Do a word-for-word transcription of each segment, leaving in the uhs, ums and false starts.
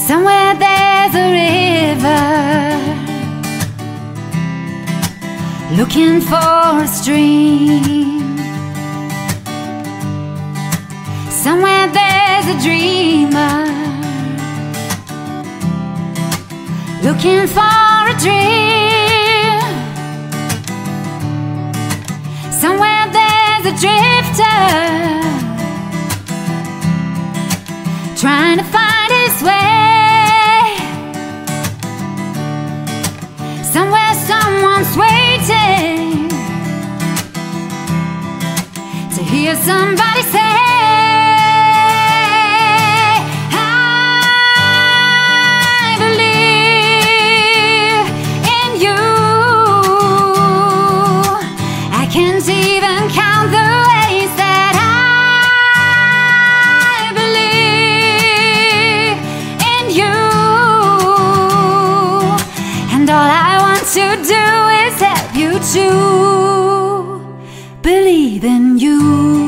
Somewhere there's a river looking for a stream. Somewhere there's a dreamer looking for a dream. Somewhere there's a drifter trying to find his way. Somewhere someone's waiting to hear somebody say, to do is help you to believe in you.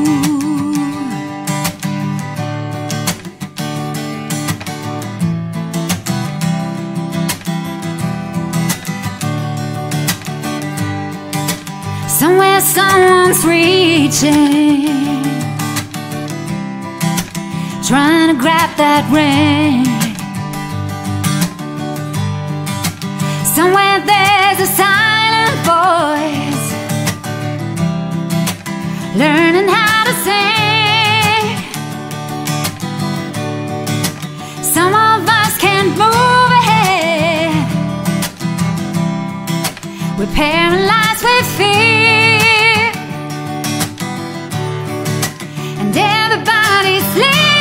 Somewhere someone's reaching, trying to grab that ring. Somewhere there's a silent voice learning how to sing. Some of us can't move ahead, we're paralyzed with fear, and everybody's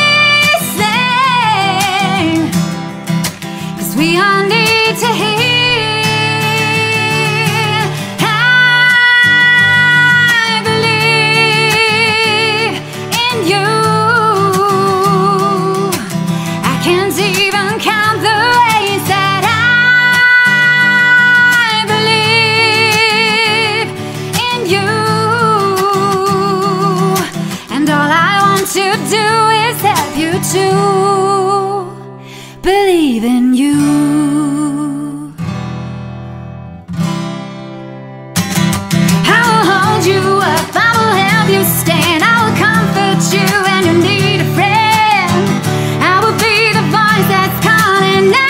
listening, 'cause we all need to hear. To do is help you to believe in you. I will hold you up, I will help you stand, I will comfort you when you need a friend. I will be the voice that's calling out.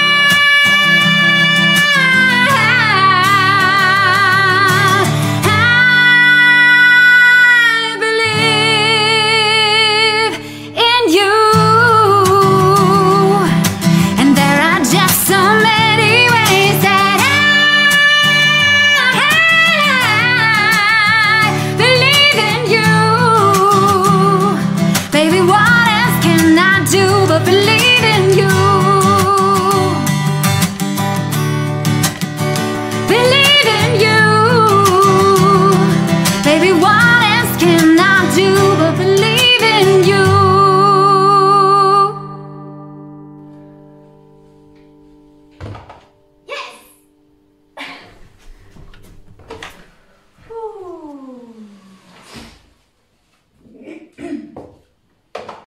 Believe in you. Believe in you. Baby, what else can I do but believe in you?